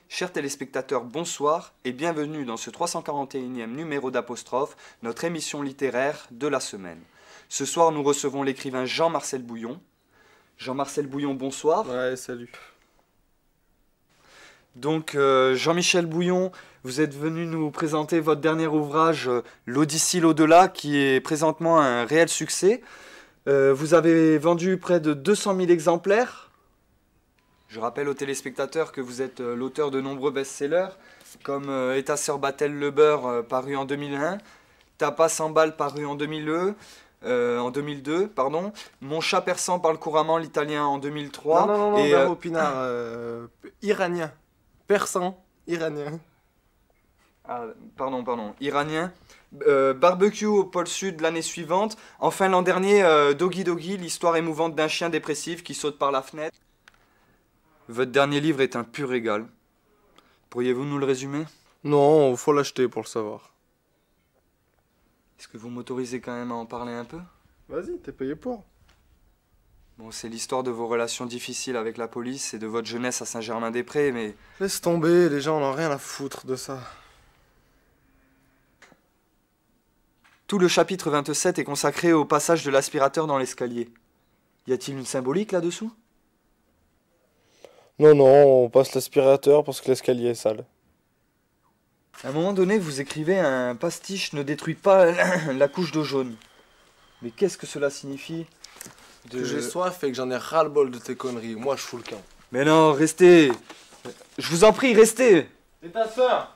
Chers téléspectateurs, bonsoir et bienvenue dans ce 341e numéro d'Apostrophe, notre émission littéraire de la semaine. Ce soir, nous recevons l'écrivain Jean-Marcel Bouillon. Jean-Marcel Bouillon, bonsoir. Ouais, salut. Donc, Jean-Michel Bouillon, vous êtes venu nous présenter votre dernier ouvrage, L'Odyssée l'au-delà, qui est présentement un réel succès. Vous avez vendu près de 200 000 exemplaires. Je rappelle aux téléspectateurs que vous êtes l'auteur de nombreux best-sellers, comme Et ta sœur bat-elle le beurre, paru en 2001, Tapas 100 balles, paru en 2002, Mon chat persan parle couramment l'italien en 2003. Non, et, Bermo Pinard, iranien. Persan, iranien. Iranien. Barbecue au pôle sud l'année suivante. Enfin l'an dernier, Doggy Doggy, l'histoire émouvante d'un chien dépressif qui saute par la fenêtre. Votre dernier livre est un pur régal. Pourriez-vous nous le résumer? Non, faut l'acheter pour le savoir. Est-ce que vous m'autorisez quand même à en parler un peu? Vas-y, t'es payé pour. Bon, c'est l'histoire de vos relations difficiles avec la police et de votre jeunesse à Saint-Germain-des-Prés, mais... Laisse tomber, les gens n'ont rien à foutre de ça. Tout le chapitre 27 est consacré au passage de l'aspirateur dans l'escalier. Y a-t-il une symbolique là-dessous? Non, on passe l'aspirateur parce que l'escalier est sale. À un moment donné, vous écrivez « Un pastiche ne détruit pas la couche d'eau jaune ». Mais qu'est-ce que cela signifie Que j'ai soif et que j'en ai ras-le-bol de tes conneries. Moi, je fous le camp. Mais non, restez. Je vous en prie, restez. Et ta sœur?